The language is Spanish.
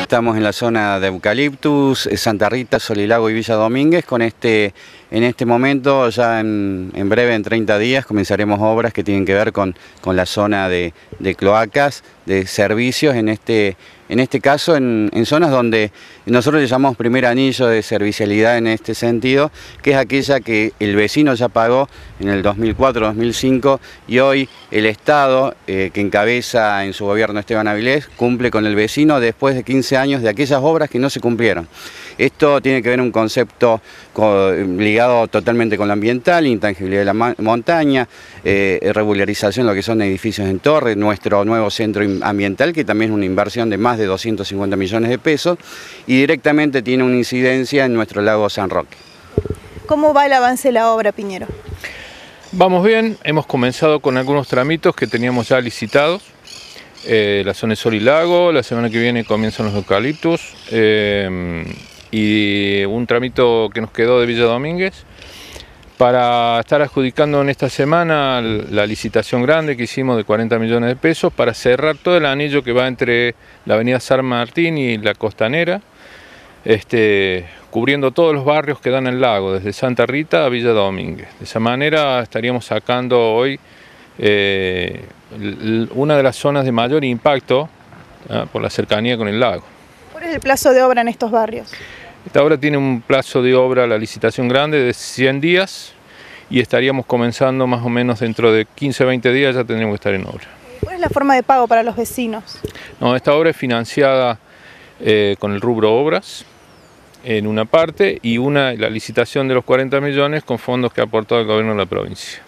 Estamos en la zona de Eucaliptus, Santa Rita, Solilago y Villa Domínguez. En este momento, ya en breve, en 30 días, comenzaremos obras que tienen que ver con la zona de cloacas, de servicios, en este caso en zonas donde nosotros le llamamos primer anillo de servicialidad en este sentido, que es aquella que el vecino ya pagó en el 2004-2005 y hoy el Estado, que encabeza en su gobierno Esteban Avilés, cumple con el vecino después de 15 años de aquellas obras que no se cumplieron. Esto tiene que ver un concepto ligado totalmente con lo ambiental, intangibilidad de la montaña, regularización de lo que son edificios en torre, nuestro nuevo centro ambiental, que también es una inversión de más de 250 millones de pesos y directamente tiene una incidencia en nuestro lago San Roque. ¿Cómo va el avance de la obra, Piñero? Vamos bien, hemos comenzado con algunos tramitos que teníamos ya licitados. La zona de Solilago, la semana que viene comienzan los eucaliptus y un tramito que nos quedó de Villa Domínguez para estar adjudicando en esta semana la licitación grande que hicimos de 40 millones de pesos para cerrar todo el anillo que va entre la avenida San Martín y la Costanera, cubriendo todos los barrios que dan al lago, desde Santa Rita a Villa Domínguez. De esa manera estaríamos sacando hoy una de las zonas de mayor impacto por la cercanía con el lago. ¿Cuál es el plazo de obra en estos barrios? Esta obra tiene un plazo de obra, la licitación grande, de 100 días y estaríamos comenzando más o menos dentro de 15-20 días, ya tendríamos que estar en obra. ¿Cuál es la forma de pago para los vecinos? No, esta obra es financiada con el rubro obras en una parte y la licitación de los 40 millones con fondos que ha aportado el gobierno de la provincia.